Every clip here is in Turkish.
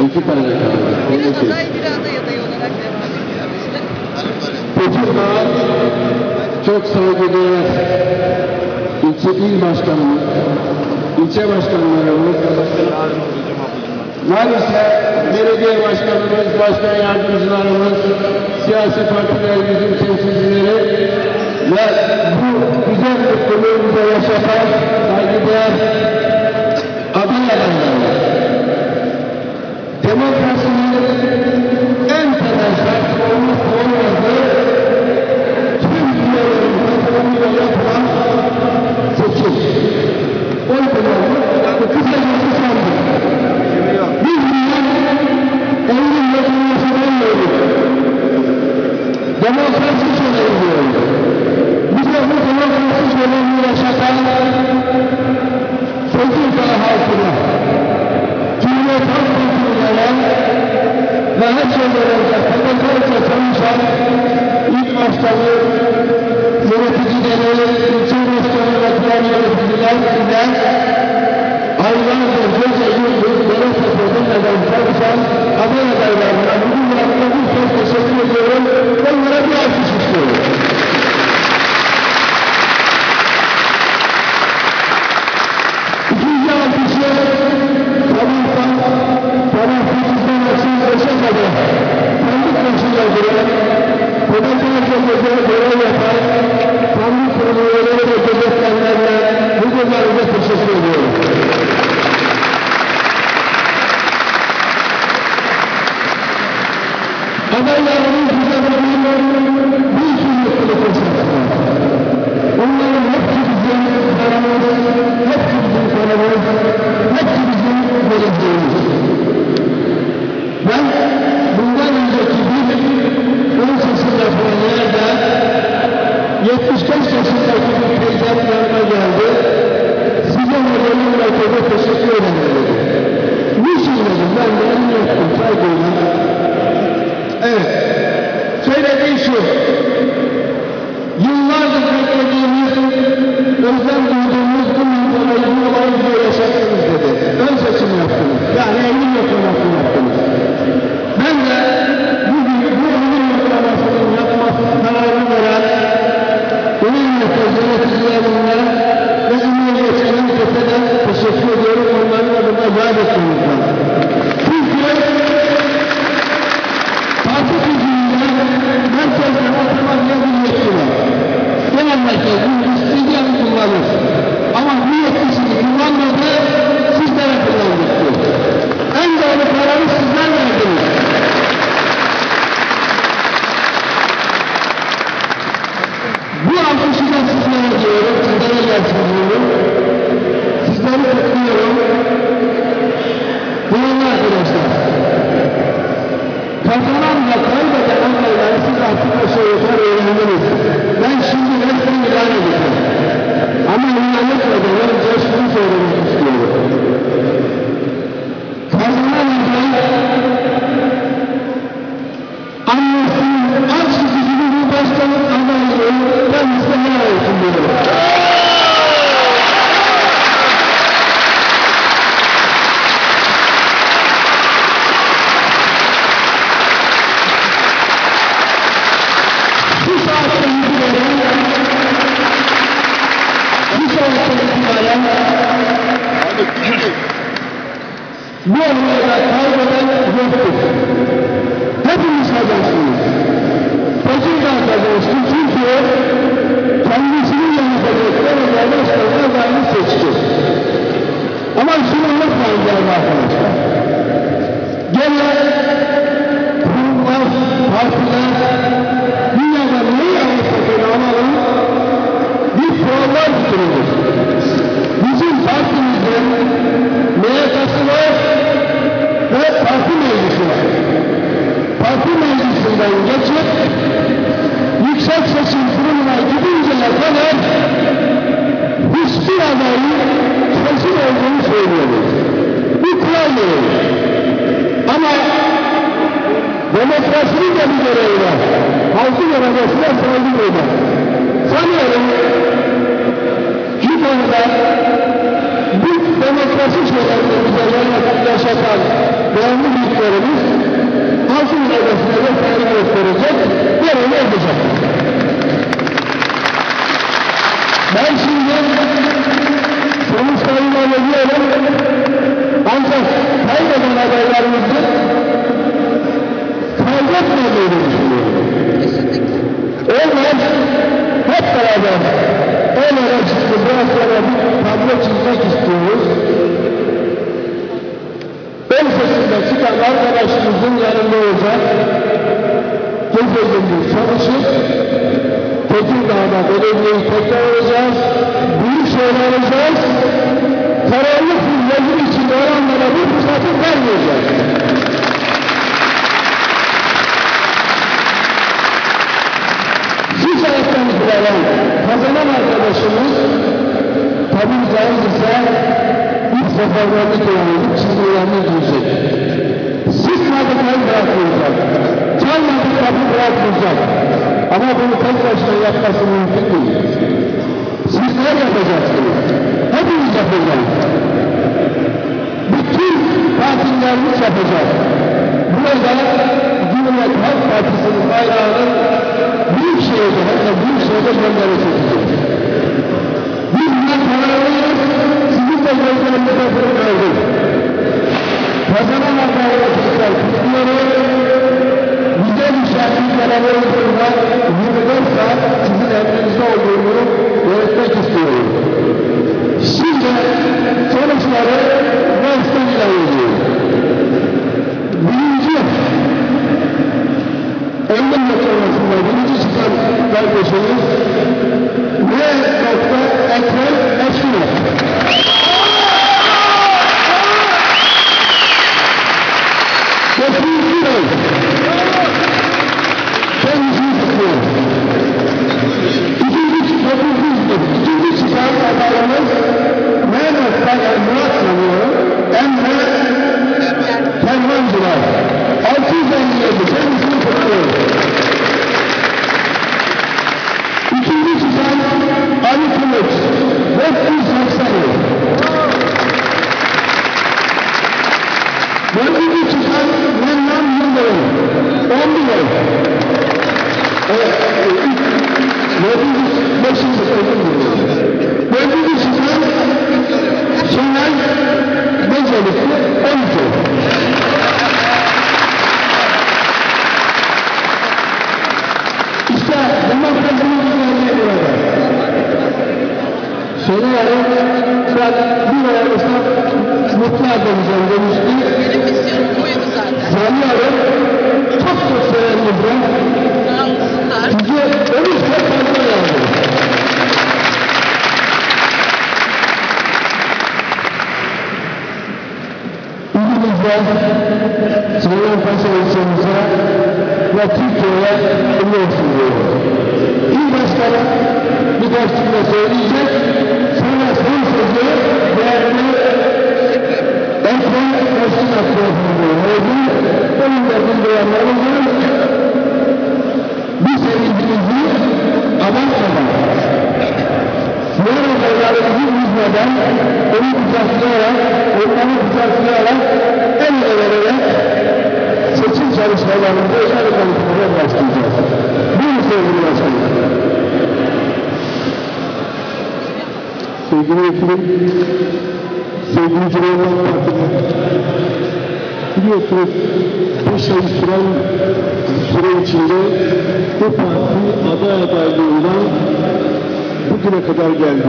İki tane kaldı. Bir aday bir aday olarak devam ediyor işte. Tekirdağ çok saygıdeğer il başkanımız, ilçe başkanlarımız, maalesef belediye başkanımız, başkan yardımcılarımız, siyasi partilerimizin temsilcileri ve bu güzel mutluluğumuza yaşatan saygıdeğer aday adayları. Demokrasinin en temel şartı olmazsa olmazı tüm üyelerin katılımıyla yapılan seçim. Oy kullanmak, yani kısacası sandık. Biz bunlar evrim yapılmasından gördük. Demokrasi şöleni diyoruz. Bize bu demokrasi şöleni yaşatan Tekirdağ halkına, Cumhuriyet Halk Partisi'ne ve her şeyden önce fedakarca çalışan ilk başkanı, yöneticileri, ilçe başkanı ve diğer yöneticiler ile aylarca gece gündüz dere seferinden çalışan aday adaylarına bugün yaptığımız çok teşekkür ediyorum. Onlara bir alkış istiyorum. İkinci alkışı tarafımızdan açın başa kadar sandık başında duran, fedakarca görev yapan sandık kurulları ve gözetmenlerle bu günlerde teşekkür ediyorum. Adaylarımız bize bugün bir sürü mutluluk yaşattılar. Onların hepsi bizim paramız, hepsi bizim paramız, hepsi bizim geleceğimiz. Ben bundan önceki bir 10 yaşında falan yerde 75 yaşındaki bir teyzem yanıma geldi. Size modelim merkeze teşekkür ederim dedi. Niçin dedim, ben de elini yaptım saygıyla. Evet, söylediği şu, yıllardır beklediğimiz, özlem duyduğumuz bu manzarayı bu olayı bize yaşattınız dedi. Ön seçim yaptınız, yani evrim yoklamasını yaptınız. Ben de bugün bu evrim yoklamasının yapması kararını veren benim yöneticilerine ve emeği geçenin kesede teşekkür ediyorum. Onların adına yad etmemizden. Çünkü parti gücünde merkezden oturmakla bir yetki var. Genel merkez bu istediği an kullanır. Ama bu yetkisini kullanmadı, sizlere kullanmıştı. En doğru kararı sizler verdiniz. Bu alkışı da sizlere diyorum, sizlere gelsin diyorum. Sizleri kutluyorum. Değerli arkadaşlar, kazanan ve kaybeden adayları siz artık aşağı yukarı öğrendiniz. Ben şimdi resmen ilan edeceğim. Ama ilan etmeden önce şunu söylemek istiyorum. Kazanan aday annesinin aç gibi bir başkanlık adaylığı kendisine helal olsun diyorum. Bu olayda kaybeden yoktur. Hepimiz kazansınız. Tekirdağ kazansın çünkü kendisinin yönetecekleri ve başkanı adayını seçti. Ama şunu unutmayın değerli arkadaşlar. Gene kurumlar, partiler, dünyada neyi anlatacağını alalım, bir kurallar tutulur. Bizim partimizde MYK'sı var ve parti meclisi var. Parti meclisinden geçip yüksek seçim kuruluna gidinceye kadar hiçbir adayın kesin olduğunu söylüyoruz. Bir kural değil. Ama demokrasinin de bir görevi var. Halkın iradesine saygı duymak. Sanıyorum şu konuda bu demokrasi şeylerini bize yaşatan değerli bir adaylarımızı kaybetmediğini düşünüyorum. Kesinlikle. Onlar hep beraber el ele çıktı. Biraz sonra bir tablo çizmek istiyoruz. Ön sesinde çıkan arkadaşımızın yanında olacak. Gece gündüz çalışıp Tekirdağ'da belediyeyi tekrar alacağız. Büyük şeyler alacağız. Karanlık yazı içinde olanlara bu fırsatı vermeyeceğiz. Şu saatten itibaren kazanan arkadaşımız tabi caizse bir seferberlik olanlık çizgilerini giyecek. Sıkmadık el bırakmayacak. Çalmadık kapı bırakmayacak. Ama bunu tek başına yapması mümkün değil. Sizler yapacaksınız. Hepimiz yapacağız. Bütün partilerimiz yapacak. Burada Cumhuriyet Halk Partisi'nin bayrağının Büyükşehir'de hem de Büyükşehir'de gönderecek. Biz buna kararlıyız. Sizin de gözlerinizde bunu gördük. Kazanan arkadaşlar kutluyoruz. Bize düşen ülkeler arasında 24 saat sizin emrinizde olduğunu öğretmek istiyorum. Şimdi sonuçları dersten ilan ediyorum. Birinci, Eylül sonrasında birinci çıkan kardeşimiz Ekrem Eşkin'e. Kesinlikle değil. İkinci çıkan adayımız Mehmet Bayan Murat sanıyorum. Emre Kervancılar. 657. Kendisini kutluyorum. İkinci çıkan Ali Kılıç. 480. Dördüncü çıkan Mennan Yıldırım. 11. Dördüncü çıkan Şenay Becelikli 12. İşte demokrasinin güzelliği burada. Söylüyorum, ben bir arasında mutlu edeceğim demiştim. Benim misyonum buydu zaten. Sanıyorum, çok sevenimizden Sağ olsunlar. size 13 kez fazla yazdım. İlgimizde Sayın Paşa ilçemize ve Türkiye'ye biliyorsun diyoruz. İl Başkanı birkaç cümle söyleyecek, sonra son sözü değerli Ekrem Eşkin Akbiyatı'nın oldu. Onun da bilgilenlerimiz bu sevincimizi abartmadan, yarın olaylarımızı üzmeden, onu kucaklayarak, onları kucaklayarak, el ele vererek seçim çalışmalarında özel konuşmalara başlayacağız. Buyurun sevgili başkanım. Sevgili vekilim, sevgili Cumhuriyet Partili, biliyorsunuz 5 ay süren süre içinde bu parti aday adaylığıyla bugüne kadar geldi.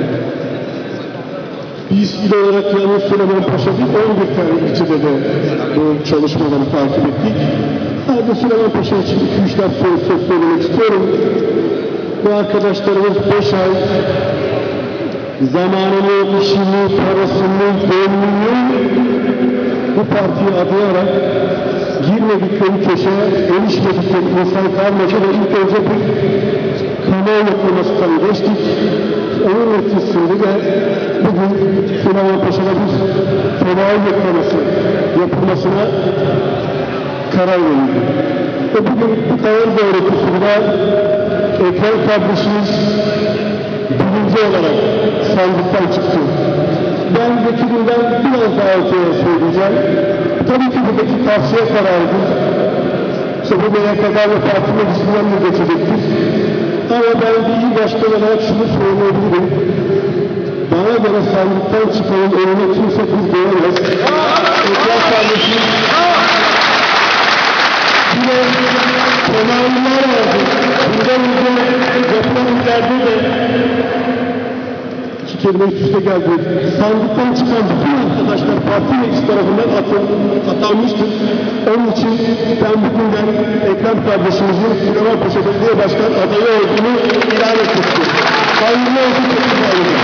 Biz il olarak yalnız Süleymanpaşa değil, 11 tane ilçede de bu çalışmaları takip ettik. Ben de Süleymanpaşa için 2-3 laf söylemek istiyorum. Bu arkadaşlarımız 5 ay zamanını, işini, parasını, gönlünü bu partiye adayarak girmedikleri köşe, erişmedikleri insan kalmaca ve ilk önce bir kamuoyu yapılmasından geçtik. Onun neticesinde de bugün Süleymanpaşa'da bir fenai yoklaması yapılmasına karar verildi. Ve bugün bu karar doğrultusunda Ekrem kardeşimiz birinci olarak sandıktan çıktı. Ben vekilimden biraz daha öteye söyleyeceğim. Tabii ki buradaki tavsiye kararıdır. İşte bu MYK'larla parti meclisinden de geçecektir. Ama ben bir il başkanı olarak şunu söyleyebilirim. Bana göre sandıktan çıkanın önüne kimse kız diyemez. Ekrem kardeşim kelime üst üste geldi. Sandıktan çıkan bütün arkadaşlar parti meclisi tarafından atanmıştır. Onun için ben bugünden Ekrem kardeşimizin Süleymanpaşa Belediye Başkan adayı olduğunu ilan etmiştir. Hayırlı olsun, çok hayırlı.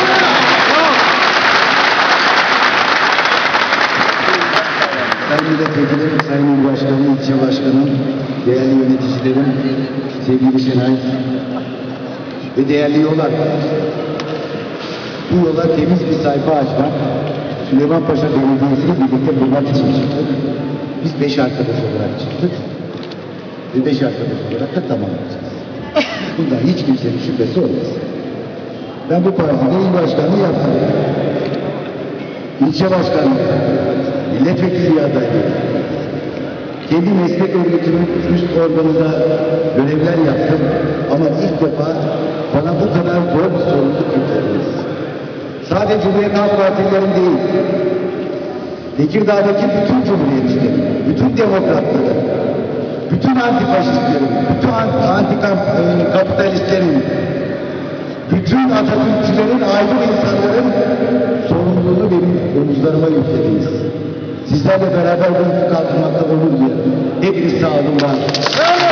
Sayın Milletvekilim, Sayın İl Başkanı, İlçe Başkanım, değerli yöneticilerim, sevgili Şenay ve değerli yol arkadaşlar. Bu yola temiz bir sayfa açmak, Süleymanpaşa Belediyesi'yle birlikte bulmak için çıktık. Biz 5 arkadaş olarak çıktık ve 5 arkadaş olarak da tamamlayacağız. Bundan hiç kimsenin şüphesi olmasın. Ben bu partide il başkanlığı yaptım. İlçe başkanlığı, milletvekili adaylığı, kendi meslek örgütünün üst organında görevler yaptım. Ama ilk defa bana bu kadar zor bir sorumluluk yüklediniz. Sadece Cumhuriyet Halk Partilerin değil, Tekirdağ'daki bütün cumhuriyetçilerin, bütün demokratların, bütün antifaşistlerin, bütün antikapitalistlerin, bütün Atatürkçülerin, aydın insanların sorumluluğunu benim omuzlarıma yüklediniz. Sizlerle beraber bu yükü kaldırmakta onur duyarım. Hepiniz sağ olun, var olun.